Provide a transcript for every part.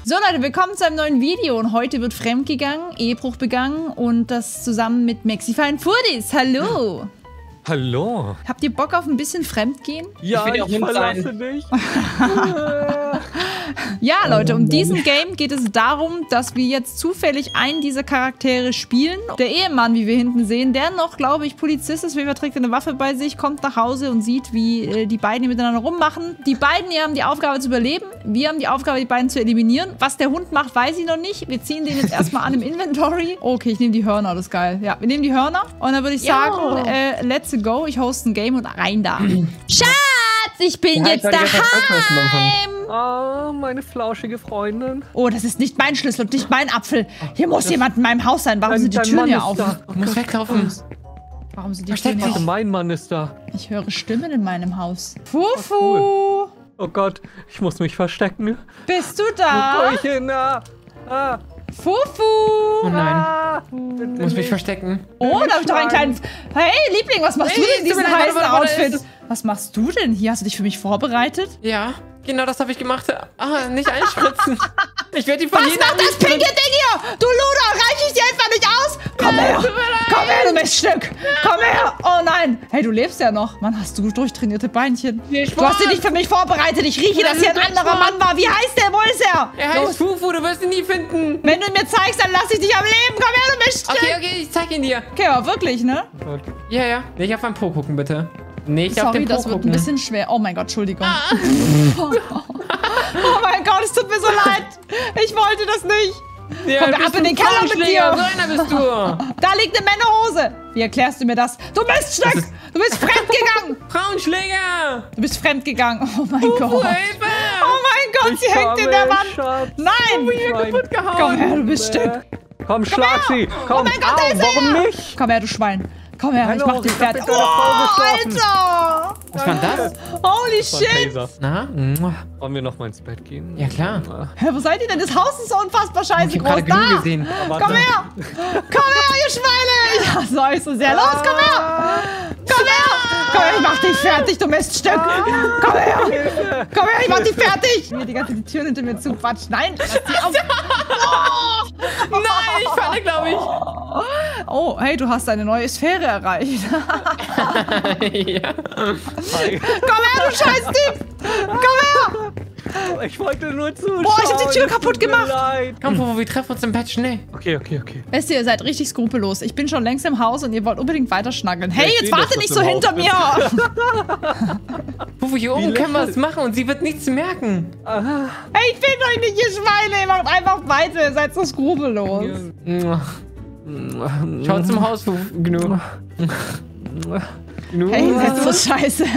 So Leute, willkommen zu einem neuen Video und heute wird fremdgegangen, Ehebruch begangen und das zusammen mit Maxifine Foodies. Hallo! Hallo! Habt ihr Bock auf ein bisschen Fremdgehen? Ja, ich verlasse dich. Ja, Leute, um diesen Game geht es darum, dass wir jetzt zufällig einen dieser Charaktere spielen. Der Ehemann, wie wir hinten sehen, der noch, glaube ich, Polizist ist, wie trägt eine Waffe bei sich, kommt nach Hause und sieht, wie die beiden hier miteinander rummachen. Die beiden hier haben die Aufgabe zu überleben. Wir haben die Aufgabe, die beiden zu eliminieren. Was der Hund macht, weiß ich noch nicht. Wir ziehen den jetzt erstmal an im Inventory. Okay, ich nehme die Hörner, das ist geil. Ja, wir nehmen die Hörner und dann würde ich sagen, let's go. Ich hoste ein Game und rein da. Schatz, ich bin jetzt daheim. Oh, meine flauschige Freundin. Oh, das ist nicht mein Schlüssel und nicht mein Apfel. Hier muss jemand in meinem Haus sein. Warum sind die Türen hier auf? Ich muss weglaufen. Warum sind die Türen hier auf? Mein Mann ist da. Ich höre Stimmen in meinem Haus. Fufu! Cool. Oh Gott, ich muss mich verstecken. Bist du da? Fufu! Oh nein. Ich muss mich verstecken. Oh, da habe ich doch einen kleinen... Hey, Liebling, was machst du denn in diesem heißen Outfit? Was machst du denn hier? Hast du dich für mich vorbereitet? Ja, genau das habe ich gemacht. Ah, nicht einspritzen. Ich werde die von Was macht das pinke Ding hier? Du Luder, reiche ich dir einfach nicht aus? Komm her! Komm her, du Miststück! Komm her! Oh nein! Hey, du lebst ja noch. Mann, hast du durchtrainierte Beinchen. Du hast dich nicht für mich vorbereitet. Ich rieche, dass hier ein anderer Mann war. Wie heißt der? Wo ist er? Er heißt Fufu, du wirst ihn nie finden. Wenn du ihn mir zeigst, dann lass ich dich am Leben. Komm her, du Miststück! Okay, ich zeig ihn dir. Okay, aber wirklich, ne? Ja. Nicht auf meinen Po gucken, bitte. Nicht auf den Po das wird gucken. ein bisschen schwer. Oh mein Gott, Entschuldigung. Oh mein Gott, es tut mir so leid. Ich wollte das nicht. Ja, komm, ab in den Keller mit dir. So einer bist du. Da liegt eine Männerhose. Wie erklärst du mir das? Du Miststück! Du bist fremdgegangen. Frauenschläger. Du bist fremdgegangen. Oh mein Gott. Hilfe. Oh mein Gott, sie hängt in der Wand. Schatz. Nein. Komm her, du Miststück. Komm, schlag sie. Komm, oh mein Gott, da ist er. Warum nicht? Komm her, du Schwein. Komm her, ich mach dich fertig. Oh, Alter! Was war das? Holy shit! Na? Wollen wir noch mal ins Bett gehen? Ja, klar. Hä, wo seid ihr denn? Das Haus ist so unfassbar scheiße Ich hab gerade groß. genug Da! gesehen. Komm her! Komm her, ihr Schweine! Ich hasse euch so sehr. Los, komm her! Komm her! Komm her, ich mach dich fertig, du Miststück! Komm her! Komm her, ich mach dich fertig! Mir die ganze Tür hinter mir zu quatschen. Nein, lass die auf! Nein, ich falle, glaube ich. Oh, hey, du hast eine neue Sphäre erreicht. Ja. Komm her, du Scheißtyp! Komm her! Ich wollte nur zuschauen. Boah, ich hab die Tür kaputt gemacht. Komm, Fufu, wir treffen uns im Bett, schnell. Okay. Wisst ihr, ihr seid richtig skrupellos. Ich bin schon längst im Haus und ihr wollt unbedingt weiter schnackeln. Hey, ich jetzt seh, warte dass nicht du so im hinter Haus mir! Fufu, hier oben können wir es machen und sie wird nichts merken. Hey, ich finde euch nicht, ihr Schweine! Ihr macht einfach weiter, ihr seid so skrupellos. Schau zum Haus, Fufu. Genug. Hey, ihr seid so scheiße.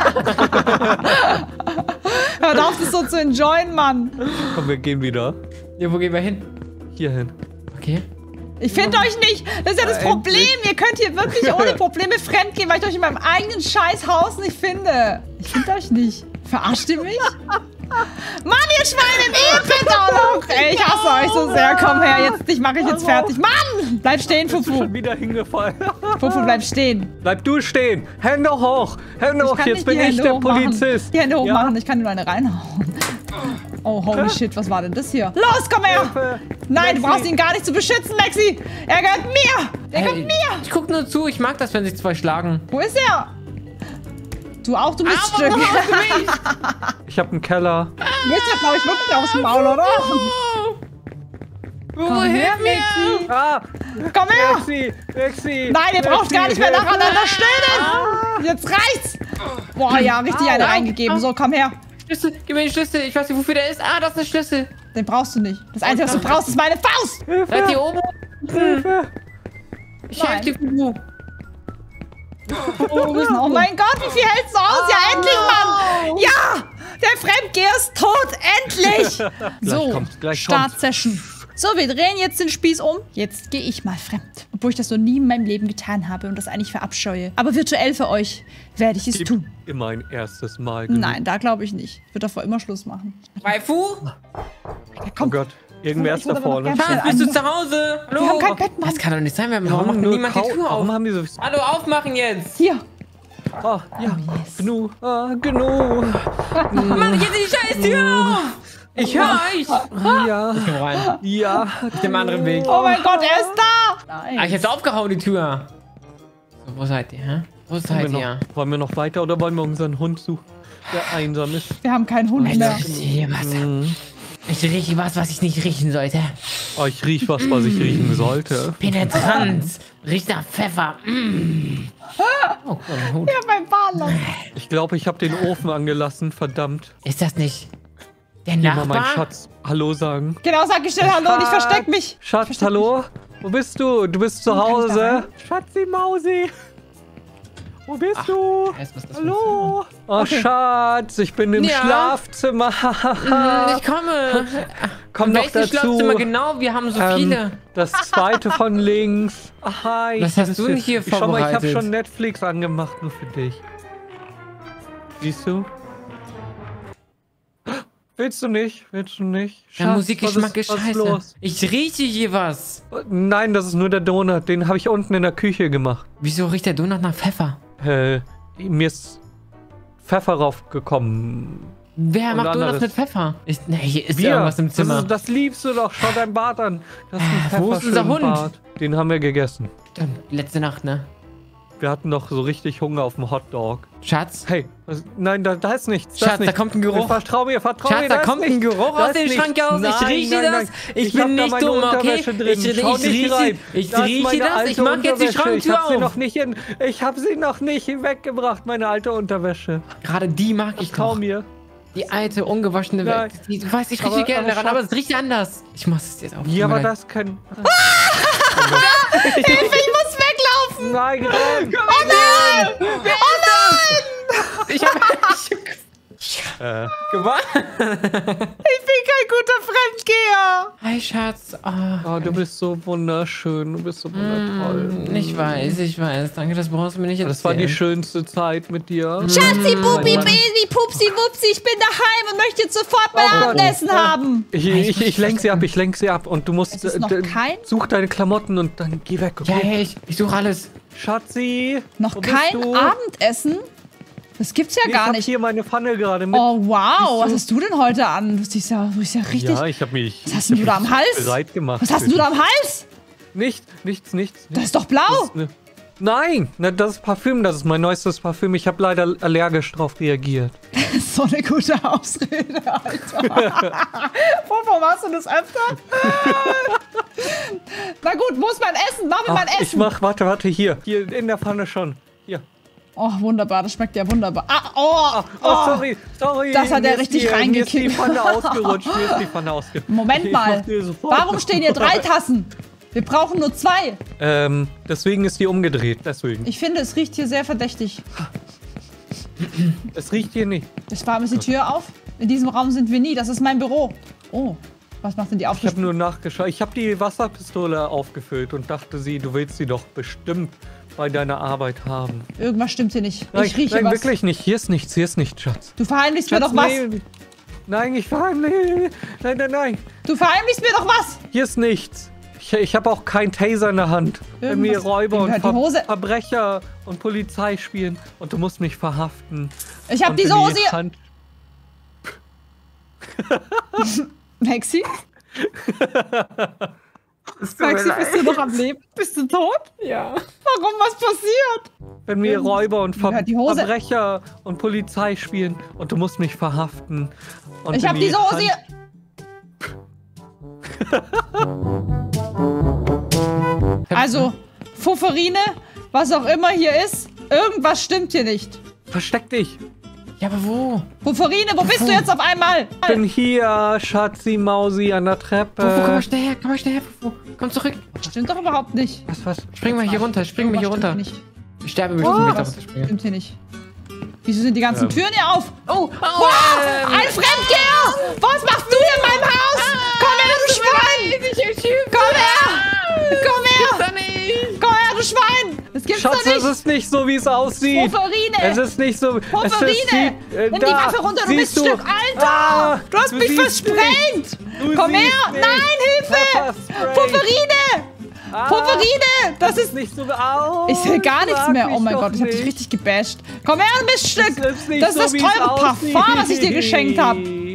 Hört auf, das so zu enjoyen, Mann. Komm, wir gehen wieder. Ja, wo gehen wir hin? Hier hin. Okay. Ich finde euch nicht. Das ist ja das Problem. Ihr könnt hier wirklich ohne Probleme fremdgehen, weil ich euch in meinem eigenen scheiß Haus nicht finde. Ich finde euch nicht. Verarscht ihr mich? Mann, ihr Schweine, ihr Bett auch noch. Ey, ich hasse euch so sehr. Komm her, dich mache ich jetzt fertig. Mann! Bleib stehen, Bist du Fufu. schon wieder hingefallen. Fufu, bleib stehen. Bleib du stehen. Hände hoch. Hände hoch. Jetzt bin ich der Polizist. Die Hände hoch machen, ich kann nur eine reinhauen. Oh, holy shit, was war denn das hier? Los, komm her! Hilfe. Nein, du Maxi. brauchst ihn gar nicht zu beschützen, Maxi! Er gehört mir! Er gehört mir! Ich guck nur zu, ich mag das, wenn sich zwei schlagen. Wo ist er? Du auch, du Miststück. Ich hab einen Keller. Du bist ja, glaube ich, wirklich aus dem Maul, oder? Fufu, hilf mir! Komm her! Maxi. Nein, ihr braucht gar nicht mehr nacheinander stöhnen! Jetzt reicht's! Boah, ja, richtig eine reingegeben. So, komm her. Schlüssel, gib mir den Schlüssel. Ich weiß nicht, wofür der ist. Ah, das ist der Schlüssel. Den brauchst du nicht. Das Einzige, was du brauchst, ist meine Faust! Seid ihr oben? Ich helfe Nein. dir, Fufu. Oh mein Gott, wie viel hältst du aus? Ja, endlich, Mann! Ja! Der Fremdgeher ist tot! Endlich! So, gleich Start-Session. So, wir drehen jetzt den Spieß um. Jetzt gehe ich mal fremd. Obwohl ich das noch nie in meinem Leben getan habe und das eigentlich verabscheue. Aber virtuell für euch werde ich es tun. Immer ein erstes Mal. Genug. Nein, da glaube ich nicht. Ich würde davor immer Schluss machen. Waifu? Oh Gott. Irgendwer ist da vorne. Schatz, bist du zu Hause? Hallo? Wir haben kein Bett, Mann. Das kann doch nicht sein. Warum macht niemand die Tür auf? Warum haben die so... Hallo, aufmachen jetzt. Hier. Oh, ja. yes. Genug. Genug. Mach jetzt die scheiß Tür auf. Ich höre euch. Ja. Ich komm rein. Ja. Auf dem anderen Weg. Oh mein Gott, er ist da! Nein. Ah, ich hab's aufgehauen, die Tür. So, wo seid ihr, hä? Wo seid ihr? Wollen wir noch weiter oder wollen wir unseren Hund suchen, der einsam ist? Wir haben keinen Hund mehr. Ich rieche was ich nicht riechen sollte. Oh, ich rieche was ich riechen sollte. Penetrant. Riecht nach Pfeffer. Oh, Hut. Ja, mein Ballon. Ich glaube, ich habe den Ofen angelassen, verdammt. Ist das nicht der Mal Nachbar? meinen Schatz Hallo sagen. Genau, sag ich schnell Hallo und ich versteck mich. Schatz, hallo? Wo bist du? Du bist zu Hause? Schatzi Mausi. Wo bist du? Hallo? Oh, okay. Schatz, ich bin im Schlafzimmer. Ich komme. Komm doch dazu. Schlafzimmer genau? Wir haben so viele. Das zweite von links. Hi. Was hast du denn hier vorbereitet? Schau mal, ich habe schon Netflix angemacht, nur für dich. Siehst du? Willst du nicht? Willst du nicht? Schatz, der Musikgeschmack ist scheiße. Los? Ich rieche hier was. Nein, das ist nur der Donut. Den habe ich unten in der Küche gemacht. Wieso riecht der Donut nach Pfeffer? Mir ist Pfeffer raufgekommen. Wer macht Donuts mit Pfeffer? Hier ist irgendwas im Zimmer. Das liebst du doch. Schau dein Bart an. Das ist ein wo ist unser Hund? Bart. Den haben wir gegessen. Letzte Nacht, ne? Wir hatten noch so richtig Hunger auf dem Hotdog. Schatz? Hey, nein, da ist nichts. Schatz, da kommt ein Geruch. Vertrau mir, Schatz, da kommt ein Geruch aus dem Schrank raus. Ich rieche das. Ich bin nicht dumm, okay? Ich rieche das. Ich mach jetzt die Schranktür auf. Ich hab sie noch nicht weggebracht, meine alte Unterwäsche. Gerade die mag ich doch. Vertrau mir. Die alte, ungewaschene Wäsche. Du weißt, ich rieche gerne daran, aber es riecht anders. Ich muss es jetzt auf. Ja, aber das kann... Hilfe, ich muss weglaufen! Nein, renn! Oh nein! Oh nein! Ich hab gewonnen. Ich bin kein guter Fremdgeher. Hi, Schatz. Oh, du bist so wunderschön. Du bist so wundertoll. Ich weiß. Danke, das brauchst du mir nicht erzählen. Das war die schönste Zeit mit dir. Schatzi, Bubi, Baby, Pupsi, Wupsi, ich bin daheim und möchte jetzt sofort mein Abendessen haben. Ich lenk sie ab. Und du musst... Such deine Klamotten und dann geh weg, okay? Ja, ich suche alles. Schatzi, noch kein Abendessen? Das gibt's ja gar nicht. Ich hab hier meine Pfanne gerade mit. Oh, wow. Was hast du denn heute an? Du siehst ja richtig... Ja, ich hab mich... Was hast denn du da am Hals? Bereit gemacht. Was hast denn du da am Hals? Nichts. Das ist doch blau. Nein, das ist Parfüm. Das ist mein neuestes Parfüm. Ich habe leider allergisch drauf reagiert. Das ist so eine gute Ausrede, Alter. Wovon machst du das öfter? Na gut, wo ist mein Essen? Mach mir mein Essen. Warte, hier. Hier in der Pfanne schon. Hier. Oh, wunderbar, das schmeckt ja wunderbar. Sorry. Das hat er richtig reingekippt. Mir ist die Pfanne ausgerutscht. Moment mal, warum stehen hier 3 Tassen? Wir brauchen nur 2. Deswegen ist die umgedreht, deswegen. Ich finde, es riecht hier sehr verdächtig. Es riecht hier nicht. Ist die Tür auf? In diesem Raum sind wir nie, das ist mein Büro. Oh, was macht denn die Aufrichtung? Ich habe nur nachgeschaut. Ich habe die Wasserpistole aufgefüllt und dachte, du willst sie doch bestimmt bei deiner Arbeit haben. Irgendwas stimmt hier nicht. Ich rieche was. Nein, wirklich nicht. Hier ist nichts, Schatz. Du verheimlichst mir doch was. Nein, ich verheimliche. Nein. Du verheimlichst mir doch was. Hier ist nichts. Ich habe auch keinen Taser in der Hand. Wenn wir Räuber und Verbrecher und Polizei spielen. Und du musst mich verhaften. Ich habe diese Hose hier. Maxi? Maxi, bist du noch am Leben? Bist du tot? Ja. Warum? Was passiert? Wenn wir Räuber und Verbrecher und Polizei spielen und du musst mich verhaften. Und ich hab diese Hose hier. Also, Fufferine, was auch immer hier ist, irgendwas stimmt hier nicht. Versteck dich. Ja, aber wo? Fufferine, wo bist du jetzt auf einmal? Ich bin hier, Schatzi, Mausi, an der Treppe. Komm mal schnell her, Fufu. Komm zurück. Das stimmt doch überhaupt nicht. Was? Spring mal hier runter, Nicht. Ich sterbe bestimmt, wenn ich da runterspringe. Stimmt hier nicht. Wieso sind die ganzen Türen hier auf? Oh, ein Fremdgeher! Was machst du in meinem Haus? Komm her, du Schwein! Komm her, du Schwein! Das gibt's Schatz, doch nicht! es ist nicht so, wie es aussieht! Pufferine! Es ist nicht so... Pufferine! Nimm die Waffe runter, du bist ein Stück Alter! Du hast mich versprengt! Komm her! Nein, Hilfe! Pufferine! Pufferine! Das ist nicht so... Ich sehe gar nichts mehr. Oh mein Gott, ich hab dich richtig gebasht. Komm her, ein Miststück! Das ist das teure Parfum, was ich dir geschenkt habe.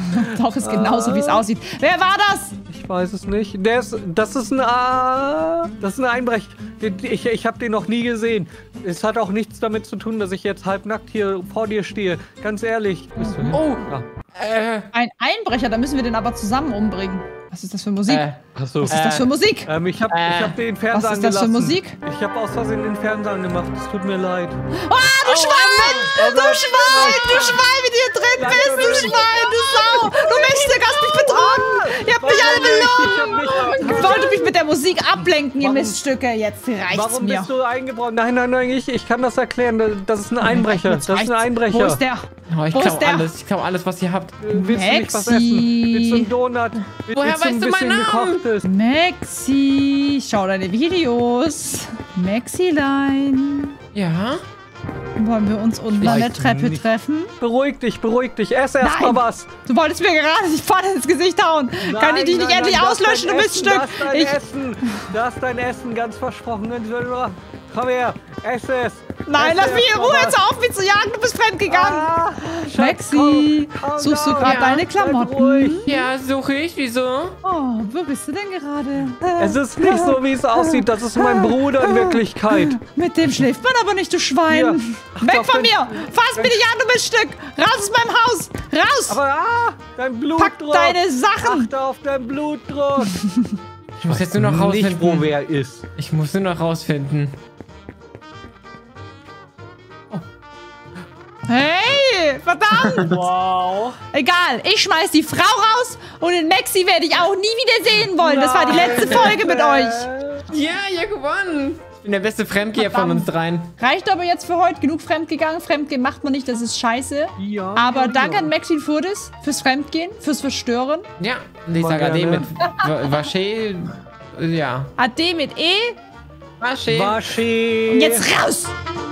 Doch, ist genauso, wie es aussieht. Wer war das? Ich weiß es nicht. Das ist ein Einbrecher. Ich habe den noch nie gesehen. Es hat auch nichts damit zu tun, dass ich jetzt halbnackt hier vor dir stehe. Ganz ehrlich. Oh. Ja. Ein Einbrecher, da müssen wir den aber zusammen umbringen. Was ist das für Musik? Achso. Was ist das für Musik? Ich hab den Fernseher angelassen. Was ist das für Musik? Ich habe aus Versehen den Fernseher angemacht. Es tut mir leid. Ah, du Schwein! Du Schwein, wie du hier drin bist! Du Schwein, du Sau! Du Miststück, hast mich betrogen! Ihr habt mich alle belogen! Ich wollte mich mit der Musik ablenken, ihr Miststücke. Jetzt reicht's mir. Warum bist du eingebrochen? Nein, ich kann das erklären. Das ist ein Einbrecher. Das ist ein Einbrecher. Wo ist der? Oh, ich klau alles, was ihr habt. Willst du nicht was essen? Willst du einen Donut? Woher weißt du meinen Namen? Maxi, schau deine Videos. Maxilein. Ja? Wollen wir uns unten an der Treppe treffen? Beruhig dich. Ess erst mal was. Du wolltest mir gerade die Pfanne ins Gesicht hauen. Kann ich dich nicht endlich auslöschen, du Miststück? Das ist dein Essen, ganz versprochen. Komm her, ess es. Nein, lass mich in Ruhe, jetzt auf mich zu jagen, du bist fremdgegangen. Maxi, suchst du gerade deine Klamotten? Ja, suche ich, wieso? Oh, wo bist du denn gerade? Es ist nicht so, wie es aussieht, das ist mein Bruder in Wirklichkeit. Mit dem schläft man aber nicht, du Schwein. Weg von mir, fass mich nicht an, du Miststück. Raus aus meinem Haus, raus. Aber dein Blutdruck. Pack deine Sachen. Achte auf deinen Blutdruck. Ich muss jetzt nur noch rausfinden. Nicht, wo wer ist. Ich muss nur noch rausfinden. Hey, verdammt! Wow. Egal, ich schmeiß die Frau raus und den Maxi werde ich auch nie wieder sehen wollen. Das war die letzte Folge mit euch. Ja, gewonnen. Ich bin der beste Fremdgeher von uns dreien. Reicht aber jetzt für heute. Genug Fremdgegangen. Fremdgehen macht man nicht, das ist scheiße. Ja, aber danke an Maxi Furdis fürs Fremdgehen, fürs Verstören. Ja, ich sage Ade mit Vaché. Ja. Ade mit E. Vaché. Und jetzt raus!